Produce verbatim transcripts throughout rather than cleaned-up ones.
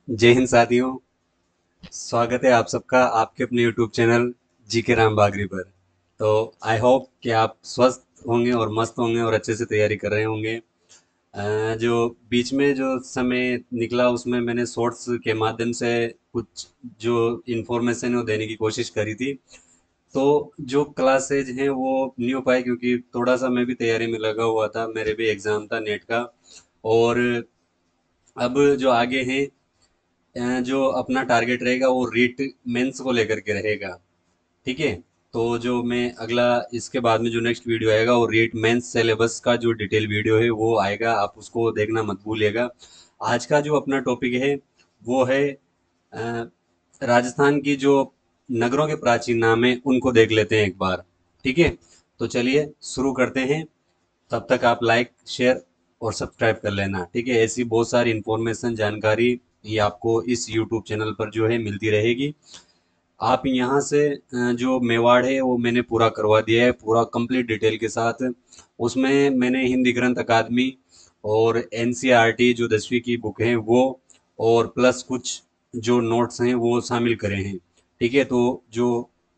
जय हिंद साथियों। स्वागत है आप सबका आपके अपने यूट्यूब चैनल जी के राम बागरी पर। तो आई होप कि आप स्वस्थ होंगे और मस्त होंगे और अच्छे से तैयारी कर रहे होंगे। अ, जो बीच में जो समय निकला उसमें मैंने शॉर्ट्स के माध्यम से कुछ जो इन्फॉर्मेशन है वो देने की कोशिश करी थी। तो जो क्लासेज हैं वो नहीं हो पाए क्योंकि थोड़ा सा मैं भी तैयारी में लगा हुआ था, मेरे भी एग्जाम था नेट का। और अब जो आगे हैं, अ, जो अपना टारगेट रहेगा वो रीट मेंस को लेकर के रहेगा। ठीक है। तो जो मैं अगला इसके बाद में जो नेक्स्ट वीडियो आएगा वो रीट मेंस सिलेबस का जो डिटेल वीडियो है वो आएगा, आप उसको देखना मत भूलिएगा। आज का जो अपना टॉपिक है वो है अ, राजस्थान की जो नगरों के प्राचीन नाम है उनको देख लेते हैं एक बार। ठीक है। तो चलिए शुरू करते हैं। तब तक आप लाइक शेयर और सब्सक्राइब कर लेना। ठीक है। ऐसी बहुत सारी इंफॉर्मेशन जानकारी ये आपको इस यूट्यूब चैनल पर जो है मिलती रहेगी। आप यहाँ से अ, जो मेवाड़ है वो मैंने पूरा करवा दिया है, पूरा कंप्लीट डिटेल के साथ। उसमें मैंने हिंदी ग्रंथ अकादमी और एनसीईआरटी जो दसवीं की बुक है वो, और प्लस कुछ जो नोट्स हैं वो शामिल करे हैं। ठीक है। तो जो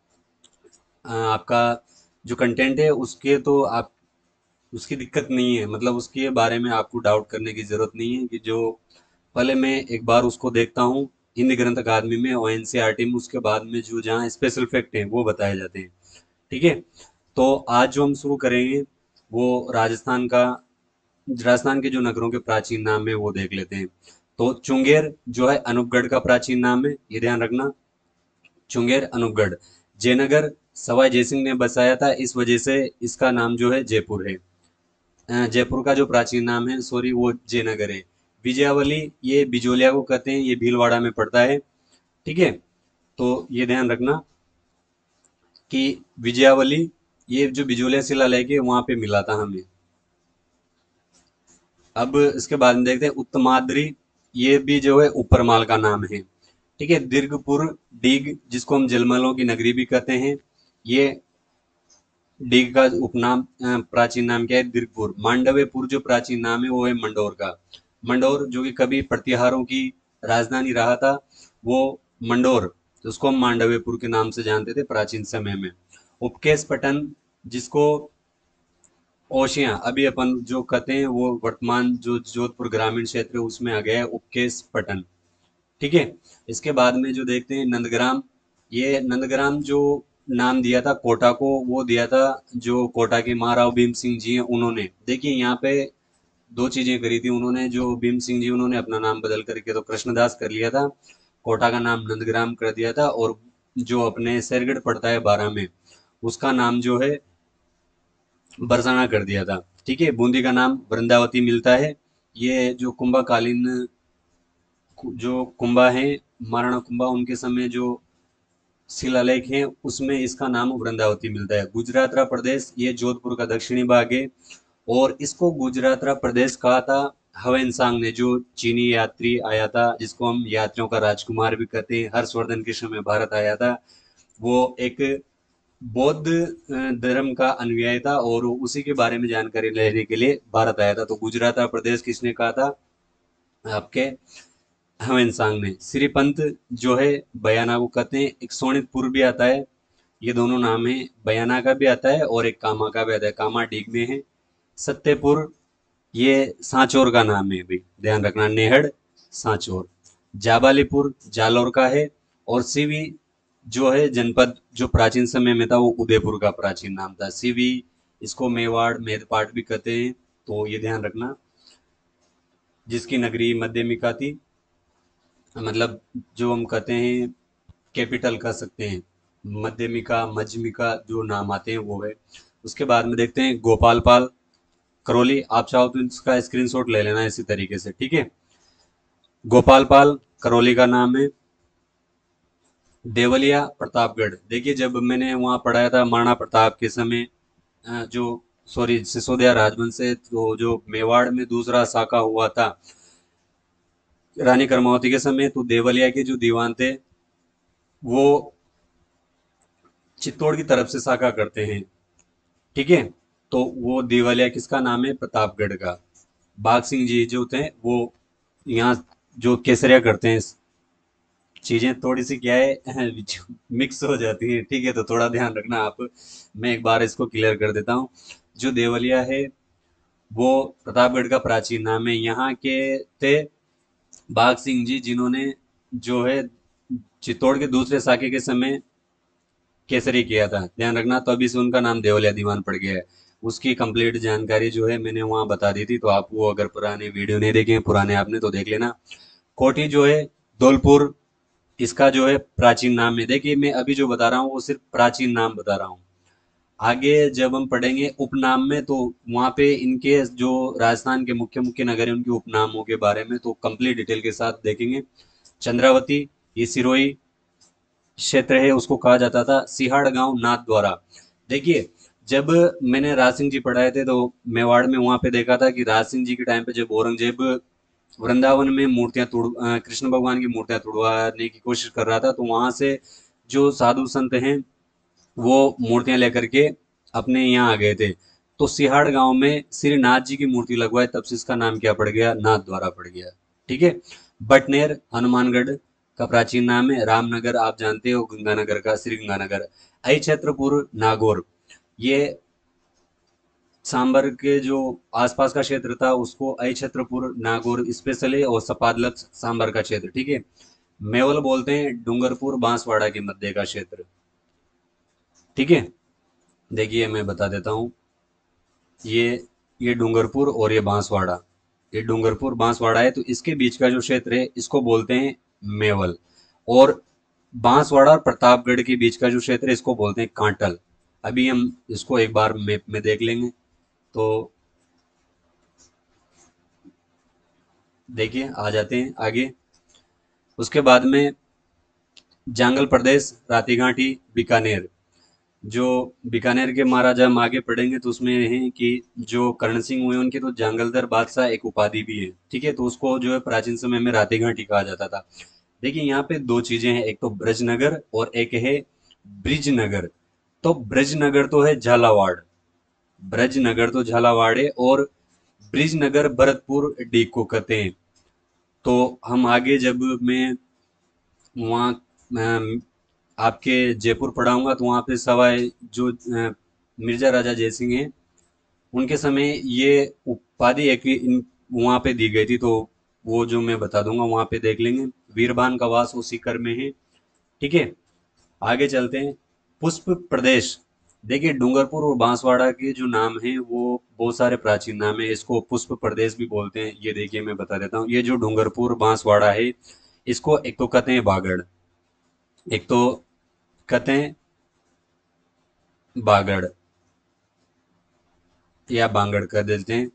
अ, आपका जो कंटेंट है उसके तो आप उसकी दिक्कत नहीं है, मतलब उसके बारे में आपको डाउट करने की जरूरत नहीं है कि जो पहले मैं एक बार उसको देखता हूँ हिंदी ग्रंथ अकादमी में और एनसीईआरटी में, उसके बाद में जो जहाँ स्पेशल फैक्ट हैं वो बताए जाते हैं। ठीक है। तो आज जो हम शुरू करेंगे वो राजस्थान का राजस्थान के जो नगरों के प्राचीन नाम है वो देख लेते हैं। तो चुंगेर जो है अनूपगढ़ का प्राचीन नाम है, ये ध्यान रखना। चुंगेर अनूपगढ़ जयनगर सवाई जयसिंह ने बसाया था, इस वजह से इसका नाम जो है जयपुर है। अ, जयपुर का जो प्राचीन नाम है, सॉरी, वो जयनगर है। विजयावली ये बिजोलिया को कहते हैं, ये भीलवाड़ा में पड़ता है। ठीक है। तो ये ध्यान रखना कि विजयावली ये जो बिजोलिया शिलालेख है वहां पे मिला था हमें। अब इसके बाद में देखते हैं उत्तमाद्री, ये भी जो है ऊपरमाल का नाम है। ठीक है। दीर्घपुर डीग जिसको हम जलमलों की नगरी भी कहते हैं, ये डीग का उपनाम, अ, प्राचीन नाम क्या है, दीर्घपुर। मांडव्यपुर जो प्राचीन नाम है वो है मंडोर का। मंडोर जो कि कभी प्रतिहारों की राजधानी रहा था, वो मंडोर, उसको हम मांडव्यपुर के नाम से जानते थे प्राचीन समय में। उपकेश पटन जिसको ओशिया अभी अपन जो कहते हैं वो वर्तमान जो जोधपुर ग्रामीण क्षेत्र है उसमें आ गया है उपकेश पटन। ठीक है। इसके बाद में जो देखते हैं नंदग्राम, ये नंदग्राम जो नाम दिया था कोटा को, वो दिया था जो कोटा के महाराव भीम सिंह जी हैं उन्होंने। देखिए यहाँ पे दो चीजें करी थी उन्होंने, जो भीम सिंह जी उन्होंने अपना नाम बदल करके तो कृष्णदास कर लिया था, कोटा का नाम नंदग्राम कर दिया था, और जो अपने सरगढ़ पड़ता है बारह में उसका नाम जो है बरसाना कर दिया था। ठीक है। बूंदी का नाम वृंदावती मिलता है। ये जो कुंभा कालीन जो कुंभा है, महाराणा कुंभा, उनके समय जो शिलालेख है उसमें इसका नाम वृंदावती मिलता है। गुजरातरा प्रदेश ये जोधपुर का दक्षिणी भाग है, और इसको गुजरातरा प्रदेश कहा था हवेनसांग ने, जो चीनी यात्री आया था जिसको हम यात्रियों का राजकुमार भी कहते हैं, हर्षवर्धन के समय भारत आया था। वो एक बौद्ध अ, धर्म का अनुयायी था और उसी के बारे में जानकारी लेने के लिए भारत आया था। तो गुजरात प्रदेश किसने कहा था आपके, हवेनसांग ने। श्रीपंत जो है बयाना को कहते हैं। एक सोनितपुर भी आता है, ये दोनों नाम है, बयाना का भी आता है और एक कामा का भी आता है, कामा डीग में है। सत्तेपुर ये सांचौर का नाम है, भी ध्यान रखना, नेहड़ सांचौर। जाबालीपुर जालौर का है। और सीवी जो है जनपद जो प्राचीन समय में था वो उदयपुर का प्राचीन नाम था, सीवी। इसको मेवाड़ मेदपाट भी कहते हैं, तो ये ध्यान रखना। जिसकी नगरी मध्यमिका थी, मतलब जो हम कहते हैं कैपिटल कह सकते हैं, मध्यमिका मध्यमिका जो नाम आते हैं वो है। उसके बाद में देखते हैं गोपाल पाल करौली, आप चाहो तो इसका स्क्रीनशॉट ले लेना इसी तरीके से। ठीक है। गोपाल पाल करौली का नाम है। देवलिया प्रतापगढ़, देखिए जब मैंने वहाँ पढ़ाया था महाराणा प्रताप के समय, अ, जो सॉरी सिसोदिया राजवंश से, तो जो मेवाड़ में दूसरा साका हुआ था रानी कर्मावती के समय, तो देवलिया के जो दीवान थे वो चित्तौड़ की तरफ से साका करते हैं। ठीक है। तो वो देवालिया किसका नाम है, प्रतापगढ़ का। बाघ सिंह जी जो थे वो यहाँ जो केसरिया करते हैं, चीजें थोड़ी सी क्या है मिक्स हो जाती है, ठीक है, तो थोड़ा ध्यान रखना आप। मैं एक बार इसको क्लियर कर देता हूँ। जो देवलिया है वो प्रतापगढ़ का प्राचीन नाम है। यहाँ के थे बाघ सिंह जी, जिन्होंने जो है चित्तौड़ के दूसरे साके के समय केसरी किया था, ध्यान रखना, तो अभी से उनका नाम देवलिया दीवान पड़ गया है। उसकी कंप्लीट जानकारी जो है मैंने वहां बता दी थी, तो आप वो अगर पुराने वीडियो नहीं देखे हैं, पुराने आपने, तो देख लेना। कोठी जो है धौलपुर, इसका जो है प्राचीन नाम है। देखिए मैं अभी जो बता रहा हूँ वो सिर्फ प्राचीन नाम बता रहा हूँ। आगे जब हम पढ़ेंगे उपनाम में, तो वहाँ पे इनके जो राजस्थान के मुख्य मुख्य नगर है उनके उपनामों के बारे में तो कंप्लीट डिटेल के साथ देखेंगे। चंद्रावती, ये सिरोही क्षेत्र है, उसको कहा जाता था सिहाड़ गांव नाथ द्वारा। देखिए जब मैंने राज सिंह जी पढ़ाए थे तो मेवाड़ में वहां पे देखा था कि राज सिंह जी के टाइम पे जब औरंगजेब वृंदावन में मूर्तियां तोड़ अ, कृष्ण भगवान की मूर्तियां तुड़वाने की कोशिश कर रहा था, तो वहां से जो साधु संत हैं वो मूर्तियां लेकर के अपने यहाँ आ गए थे। तो सिहाड़ गांव में श्री नाथ जी की मूर्ति लगवाए, तब से इसका नाम क्या पड़ गया, नाथ द्वारा पड़ गया। ठीक है। बटनेर हनुमानगढ़ का प्राचीन नाम है। रामनगर आप जानते हो गंगानगर का, श्री गंगानगर। आई छत्रपुर नागौर, ये सांबर के जो आसपास का क्षेत्र था उसको आई छत्रपुर नागौर स्पेशल है, और सपादलक सांबर का क्षेत्र, ठीक है। मेवल बोलते हैं डूंगरपुर बांसवाड़ा के मध्य का क्षेत्र, ठीक है। देखिए मैं बता देता हूँ, ये ये डूंगरपुर और ये बांसवाड़ा, ये डूंगरपुर बांसवाड़ा है, तो इसके बीच का जो क्षेत्र है इसको बोलते हैं मेवल। और बांसवाड़ा और प्रतापगढ़ के बीच का जो क्षेत्र है इसको बोलते हैं कांटल। अभी हम इसको एक बार मैप में देख लेंगे। तो देखिए आ जाते हैं आगे। उसके बाद में जांगल प्रदेश, रातीघाटी, बीकानेर। जो बीकानेर के महाराजा हम आगे पढ़ेंगे तो उसमें है कि जो कर्ण सिंह हुए उनके तो जांगलदर बादशाह एक उपाधि भी है, ठीक है, तो उसको जो है प्राचीन समय में रातेघाटी कहा जाता था। देखिए यहाँ पे दो चीजें हैं, एक तो ब्रजनगर और एक है ब्रिजनगर। तो ब्रजनगर तो है झालावाड़, ब्रजनगर तो झालावाड़ है, और ब्रिजनगर भरतपुर डीग को कहते हैं। तो हम आगे जब मैं वहाँ अम, आपके जयपुर पढ़ाऊंगा तो वहाँ पे सवाई जो अ, मिर्जा राजा जयसिंह हैं उनके समय ये उपाधि एक इन वहाँ पे दी गई थी, तो वो जो मैं बता दूंगा वहाँ पे देख लेंगे। वीरबान का वास वो सीकर में है, ठीक है। आगे चलते हैं। पुष्प प्रदेश, देखिए डूंगरपुर और बांसवाड़ा के जो नाम है वो बहुत सारे प्राचीन नाम है, इसको पुष्प प्रदेश भी बोलते हैं। ये देखिए मैं बता देता हूँ, ये जो डूंगरपुर बांसवाड़ा है इसको एक तो कहते हैं बागड़, एक तो कहते हैं बागड़, या बांगड़ कर देते हैं।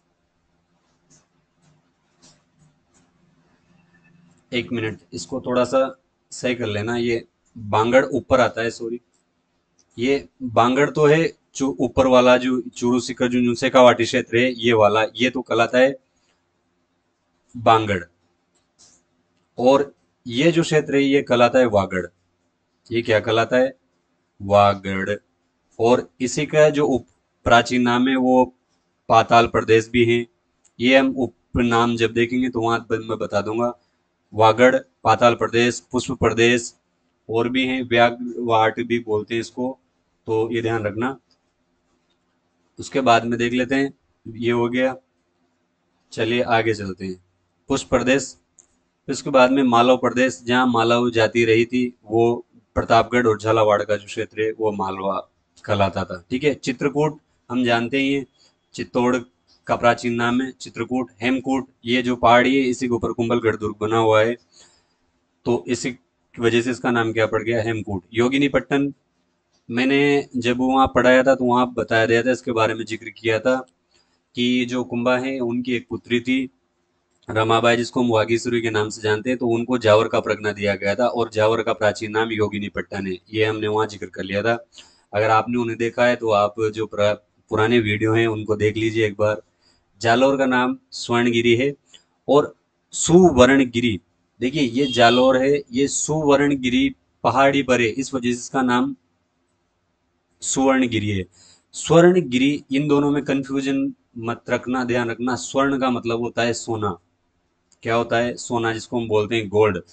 एक मिनट इसको थोड़ा सा सही कर लेना, ये बांगड़ ऊपर आता है, सॉरी। ये बांगड़ तो है जो ऊपर वाला, जो चूरू सीकर जो नुसेकावाटी क्षेत्र है ये वाला, ये तो कहलाता है बांगड़। और ये जो क्षेत्र है ये कहलाता है वागड़। ये क्या कहलाता है, वागड़। और इसी का जो उप प्राचीन नाम है वो पाताल प्रदेश भी है। ये हम उपनाम जब देखेंगे तो वहां पर मैं बता दूंगा। वागड़, पाताल प्रदेश, पुष्प प्रदेश, और भी हैं, व्याघ्रवाट भी बोलते हैं इसको, तो ये ध्यान रखना। उसके बाद में देख लेते हैं, ये हो गया। चलिए आगे चलते हैं। पुष्प प्रदेश, उसके बाद में मालवा प्रदेश, जहाँ मालव जाति रही थी वो प्रतापगढ़ और झालावाड़ का जो क्षेत्र है वो मालवा कहलाता था, ठीक है। चित्रकूट हम जानते ही हैं, चित्तौड़ का प्राचीन नाम है चित्रकूट। हेमकूट, ये जो पहाड़ी है इसी के ऊपर कुंभलगढ़ दुर्ग बना हुआ है, तो इसी की वजह से इसका नाम क्या पड़ गया, हेमकूट। योगिनीपट्टन, मैंने जब वहाँ पढ़ाया था तो वहाँ बताया गया था, इसके बारे में जिक्र किया था कि जो कुंभा है उनकी एक पुत्री थी रमाबाई, जिसको हम वागीश्वरी के नाम से जानते हैं, तो उनको जावर का प्रज्ञा दिया गया था, और जावर का प्राचीन नाम योगिनीपट्टन है, ये हमने वहाँ जिक्र कर लिया था। अगर आपने उन्हें देखा है तो आप जो पुरा, पुराने वीडियो हैं उनको देख लीजिए एक बार। जालौर का नाम स्वर्णगिरी है। और सुवर्णगिरी, देखिए ये जालौर है, ये सुवर्णगिरी पहाड़ी पर है, इस वजह से इसका नाम सुवर्णगिरी है। स्वर्णगिरी, इन दोनों में कंफ्यूजन मत रखना, ध्यान रखना, स्वर्ण का मतलब होता है सोना। क्या होता है, सोना, जिसको हम बोलते हैं गोल्ड।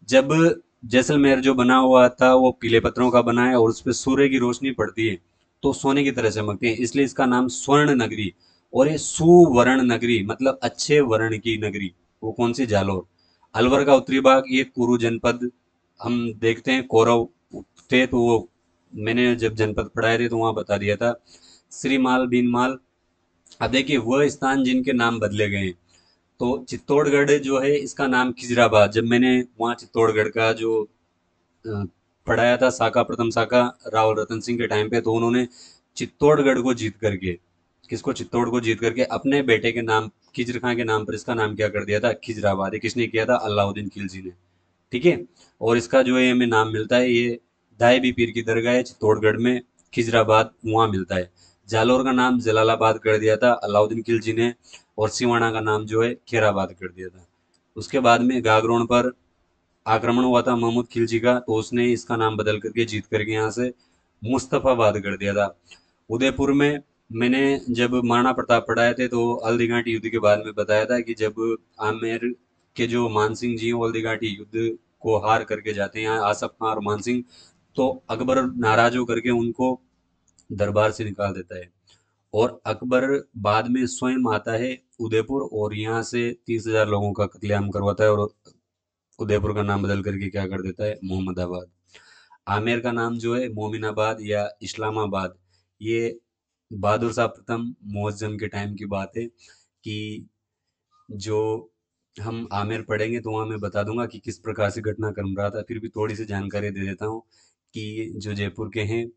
जब जैसलमेर जो बना हुआ था वो पीले पत्थरों का बना है और उस पे सूर्य की रोशनी पड़ती है तो सोने की तरह चमकते हैं, इसलिए इसका नाम स्वर्ण नगरी। और ये सुवर्ण नगरी मतलब अच्छे वर्ण की नगरी, वो कौन सी? जालोर। अलवर का उत्तरी भाग ये कुरु जनपद। हम देखते हैं कौरव थे तो वो, मैंने जब जनपद पढ़ाए थे तो वहां बता दिया था। श्रीमाल भीनमाल। अब देखिए वह स्थान जिनके नाम बदले गए हैं। तो चित्तौड़गढ़ जो है इसका नाम खिजराबाद। जब मैंने वहाँ चित्तौड़गढ़ का जो अ, पढ़ाया था साका, प्रथम साका राव रतन सिंह के टाइम पे, तो उन्होंने चित्तौड़गढ़ को जीत करके, किसको? चित्तौड़ को जीत करके अपने बेटे के नाम, खिजर खां के नाम पर इसका नाम क्या कर दिया था? खिजराबाद। ये किसने किया था? अलाउद्दीन खिलजी ने। ठीक है। और इसका जो है हमें नाम मिलता है, ये दायबी पीर की दरगाह है चित्तौड़गढ़ में, खिजराबाद वहाँ मिलता है। जालौर का नाम जलालाबाद कर दिया था अलाउद्दीन खिलजी ने, और सिवाना का नाम जो है खेराबाद कर दिया था। उसके बाद में गागरोन पर आक्रमण हुआ था महमूद खिलजी का, तो उसने इसका नाम बदल करके जीत करके यहाँ से मुस्तफाबाद कर दिया था। उदयपुर में मैंने जब महाराणा प्रताप पढ़ाए थे तो हल्दी घाटी युद्ध के बारे में बताया था कि जब आमेर के जो मानसिंह जी हैं, हल्दी घाटी युद्ध को हार करके जाते हैं यहाँ आसफ खां और मानसिंह, तो अकबर नाराज होकर के उनको दरबार से निकाल देता है। और अकबर बाद में स्वयं आता है उदयपुर और यहाँ से तीस हजार लोगों का कत्लेआम करवाता है, और उदयपुर का नाम बदल करके क्या कर देता है? मोहम्मदाबाद। आमेर का नाम जो है मोमिनाबाद या इस्लामाबाद। ये बहादुर शाह प्रथम मुअज्जम के टाइम की बात है कि जो हम आमेर पढ़ेंगे तो वहाँ मैं बता दूंगा कि किस प्रकार से घटनाक्रम रहा था। फिर भी थोड़ी सी जानकारी दे देता हूँ कि जो जयपुर के हैं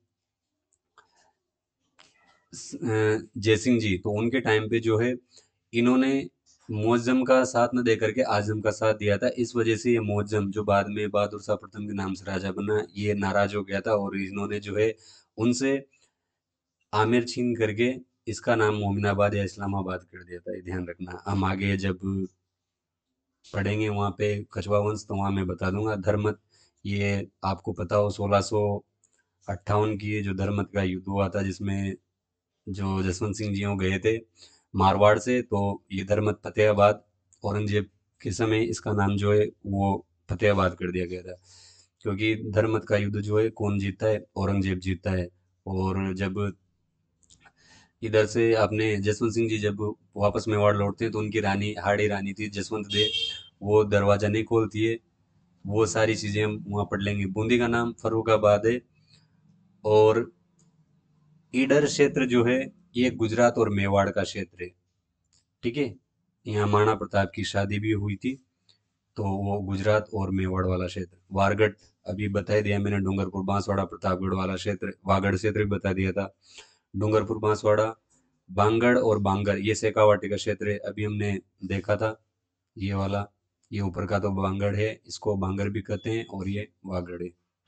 स- अ, जयसिंह जी, तो उनके टाइम पे जो है इन्होंने मुअज्जम का साथ न दे करके आजम का साथ दिया था। इस वजह से ये मुअज्जम जो बाद में बहादुर शाह प्रथम के नाम से राजा बना, ये नाराज हो गया था और इन्होंने जो है उनसे आमिर छीन करके इसका नाम मोमिनाबाद या इस्लामाबाद कर दिया था। ये ध्यान रखना। हम आगे जब पढ़ेंगे वहाँ पे कछवा वंश तो वहाँ मैं बता दूंगा। धर्मत, ये आपको पता हो सोलह सौ अट्ठावन की ये जो धर्मत का युद्ध हुआ था जिसमें जो जसवंत सिंह जी गए थे मारवाड़ से, तो ये धर्मत फतेहाबाद औरंगजेब के समय इसका नाम जो है वो फतेहाबाद कर दिया गया था। क्योंकि धर्मत का युद्ध जो है कौन जीतता है? औरंगजेब जीतता है। और जब इधर से आपने जसवंत सिंह जी जब वापस मेवाड़ लौटते हैं तो उनकी रानी, हाड़ी रानी थी जसवंत दे, वो दरवाजा नहीं खोलती है। वो सारी चीजें हम वहाँ पढ़ लेंगे। बूंदी का नाम फर्रुखाबाद है। और ईडर क्षेत्र जो है ये गुजरात और मेवाड़ का क्षेत्र है। ठीक है। यहाँ महाराणा प्रताप की शादी भी हुई थी, तो वो गुजरात और मेवाड़ वाला क्षेत्र। वारगढ़ अभी बता दिया मैंने, डूंगरपुर बांसवाड़ा प्रतापगढ़ वाला क्षेत्र, वागड़ क्षेत्र भी बता दिया था। डूंगरपुर बांसवाड़ा, बांगड़ और बांगर ये शेखावाटी का क्षेत्र है, अभी हमने देखा था। ये वाला, ये ऊपर का तो बांगड़ है, इसको बांगर भी कहते हैं, और ये वागड़ है।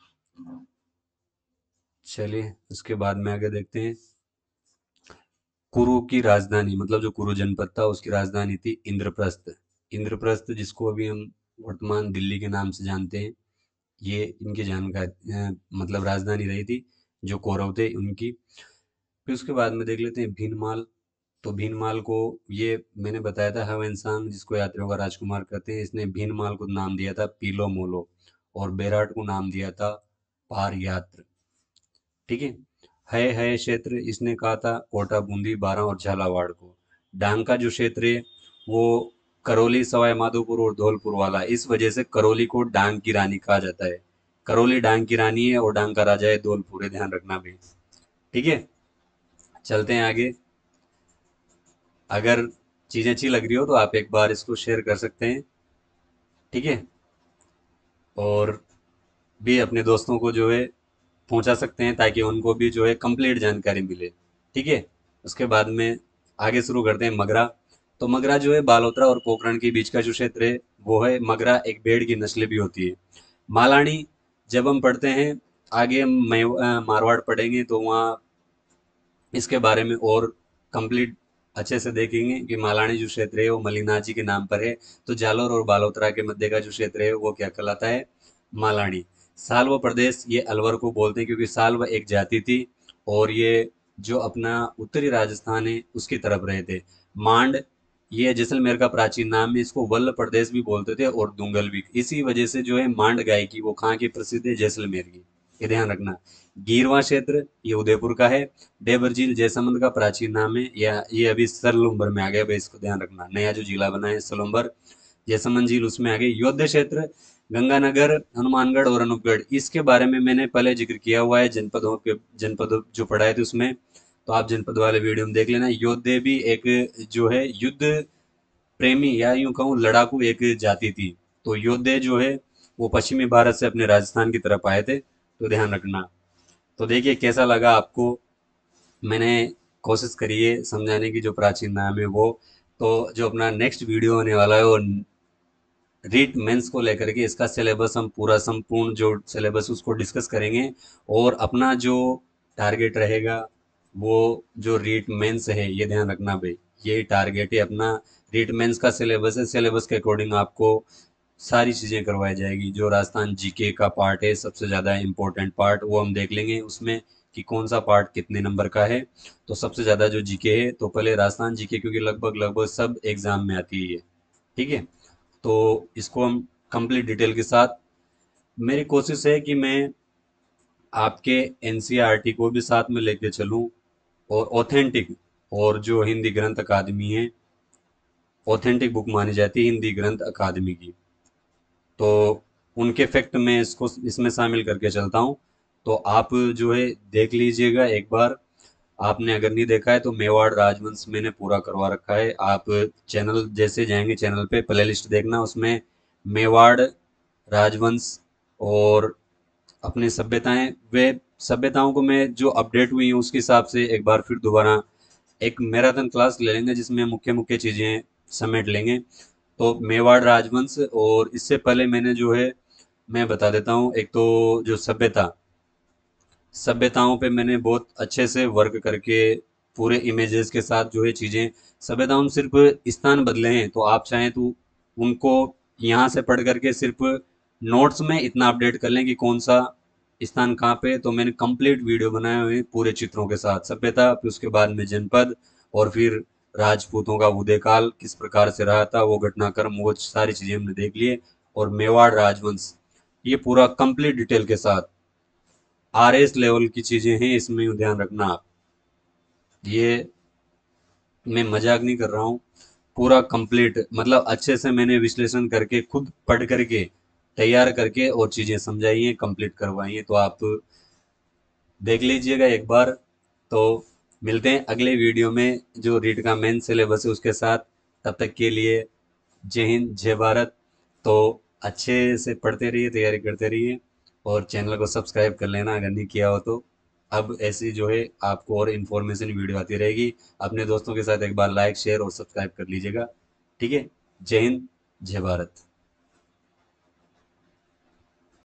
चलिए उसके बाद में आगे देखते हैं। कुरु की राजधानी, मतलब जो कुरु जनपद था उसकी राजधानी थी इंद्रप्रस्थ। इंद्रप्रस्थ जिसको अभी हम वर्तमान दिल्ली के नाम से जानते हैं, ये इनकी जानकारी अ, मतलब राजधानी रही थी जो कौरव थे उनकी। फिर उसके बाद में देख लेते हैं भीनमाल। तो भीनमाल को, ये मैंने बताया था हवेनसांग जिसको यात्रियों का राजकुमार कहते हैं, इसने भीनमाल को नाम दिया था पीलो मोलो, और बेराट को नाम दिया था पार यात्र। ठीक है। है है क्षेत्र इसने कहा था कोटा, बूंदी, बारां और झालावाड़ को। डांग का जो क्षेत्र है वो करौली, सवाई माधोपुर और धौलपुर वाला है। इस वजह से करौली को डांग की रानी कहा जाता है। करौली डांग की रानी है और डांग का राजा है धौलपुर है, ध्यान रखना भी। ठीक है। चलते हैं आगे। अगर चीजें अच्छी लग रही हो तो आप एक बार इसको शेयर कर सकते हैं। ठीक है। और भी अपने दोस्तों को जो है पहुंचा सकते हैं ताकि उनको भी जो है कंप्लीट जानकारी मिले। ठीक है। उसके बाद में आगे शुरू करते हैं मगरा। तो मगरा जो है बालोतरा और पोखरण के बीच का जो क्षेत्र है वो है मगरा, एक भेड़ की नस्ल भी होती है। मालानी जब हम पढ़ते हैं, आगे हम मैं- अ, मारवाड़ पढ़ेंगे तो वहाँ इसके बारे में और कंप्लीट अच्छे से देखेंगे कि मालानी जो क्षेत्र है वो मलिनाथ जी के नाम पर है। तो जालौर और बालोतरा के मध्य का जो क्षेत्र है वो क्या कहलाता है? मालानी। साल्व प्रदेश ये अलवर को बोलते हैं क्योंकि साल्व एक जाति थी और ये जो अपना उत्तरी राजस्थान है उसकी तरफ रहे थे। मांड ये जैसलमेर का प्राचीन नाम है। इसको वल्ल प्रदेश भी बोलते थे और दुंगल भी। इसी वजह से जो है मांड गाय की वो कहाँ की प्रसिद्ध है, जैसलमेर की। ये ध्यान रखना। गीरवा क्षेत्र ये उदयपुर का है। डेबर झील जैसलमेर का प्राचीन नाम है, या ये अभी सलुम्बर में आ गया भाई, इसको ध्यान रखना। नया जो जिला बना है सलुम्बर, जैसलमेर झील उसमें आ गई। योध्या क्षेत्र गंगानगर, हनुमानगढ़ और अनूपगढ़, इसके बारे में मैंने पहले जिक्र किया हुआ है जनपदों के, जनपद जो पढ़ाए थे उसमें, तो आप जनपद वाले वीडियो में देख लेना। योद्धे भी एक जो है युद्ध प्रेमी या यूं कहूँ लड़ाकू एक जाति थी। तो योद्धे जो है वो पश्चिमी भारत से अपने राजस्थान की तरफ आए थे, तो ध्यान रखना। तो देखिए कैसा लगा आपको, मैंने कोशिश करी है समझाने की जो प्राचीन नाम है वो। तो जो अपना नेक्स्ट वीडियो होने वाला है वो रीट मेंस को लेकर के, इसका सिलेबस हम पूरा संपूर्ण जो सिलेबस उसको डिस्कस करेंगे। और अपना जो टारगेट रहेगा वो जो रीट मेंस है, ये ध्यान रखना भाई, ये टारगेट है अपना। रीट मेंस का सिलेबस है, सिलेबस के अकॉर्डिंग आपको सारी चीज़ें करवाई जाएगी। जो राजस्थान जीके का पार्ट है सबसे ज़्यादा इम्पोर्टेंट पार्ट, वो हम देख लेंगे उसमें कि कौन सा पार्ट कितने नंबर का है। तो सबसे ज़्यादा जो जीके है, तो पहले राजस्थान जीके, क्योंकि लगभग लगभग सब एग्जाम में आती है, ठीक है। तो इसको हम कंप्लीट डिटेल के साथ, मेरी कोशिश है कि मैं आपके एनसीईआरटी को भी साथ में लेके चलूं, और ऑथेंटिक, और जो हिंदी ग्रंथ अकादमी है, ऑथेंटिक बुक मानी जाती है हिंदी ग्रंथ अकादमी की, तो उनके फैक्ट में इसको इसमें शामिल करके चलता हूँ। तो आप जो है देख लीजिएगा एक बार। आपने अगर नहीं देखा है तो मेवाड़ राजवंश मैंने पूरा करवा रखा है। आप चैनल जैसे जाएंगे, चैनल पे प्लेलिस्ट देखना, उसमें मेवाड़ राजवंश और अपनी सभ्यताएं, वे सभ्यताओं को मैं जो अपडेट हुई है उसके हिसाब से एक बार फिर दोबारा एक मैराथन क्लास ले लेंगे, जिसमें मुख्य मुख्य चीजें समेट लेंगे। तो मेवाड़ राजवंश, और इससे पहले मैंने जो है मैं बता देता हूँ, एक तो जो सभ्यता, सभ्यताओं पे मैंने बहुत अच्छे से वर्क करके पूरे इमेजेस के साथ जो है चीजें, सभ्यताओं में सिर्फ स्थान बदले हैं, तो आप चाहें तो उनको यहाँ से पढ़ करके सिर्फ नोट्स में इतना अपडेट कर लें कि कौन सा स्थान कहाँ पे। तो मैंने कंप्लीट वीडियो बनाए हुए हैं पूरे चित्रों के साथ, सभ्यता, फिर उसके बाद में जनपद, और फिर राजपूतों का उदय काल किस प्रकार से रहा था, वो घटनाक्रम, वो सारी चीजें हमने देख लिए। और मेवाड़ राजवंश, ये पूरा कंप्लीट डिटेल के साथ आर एस लेवल की चीजें हैं इसमें, ध्यान रखना आप। ये मैं मजाक नहीं कर रहा हूँ, पूरा कंप्लीट, मतलब अच्छे से मैंने विश्लेषण करके खुद पढ़ करके तैयार करके और चीजें समझाई हैं, कंप्लीट करवाई हैं। तो आप देख लीजिएगा एक बार। तो मिलते हैं अगले वीडियो में जो रीट का मेन सिलेबस है उसके साथ। तब तक के लिए जय हिंद, जय भारत। तो अच्छे से पढ़ते रहिए, तैयारी करते रहिए, और चैनल को सब्सक्राइब कर लेना अगर नहीं किया हो तो। अब ऐसी जो है आपको और इन्फॉर्मेशन वीडियो आती रहेगी। अपने दोस्तों के साथ एक बार लाइक शेयर और सब्सक्राइब कर लीजिएगा, ठीक है। जय हिंद, जय भारत।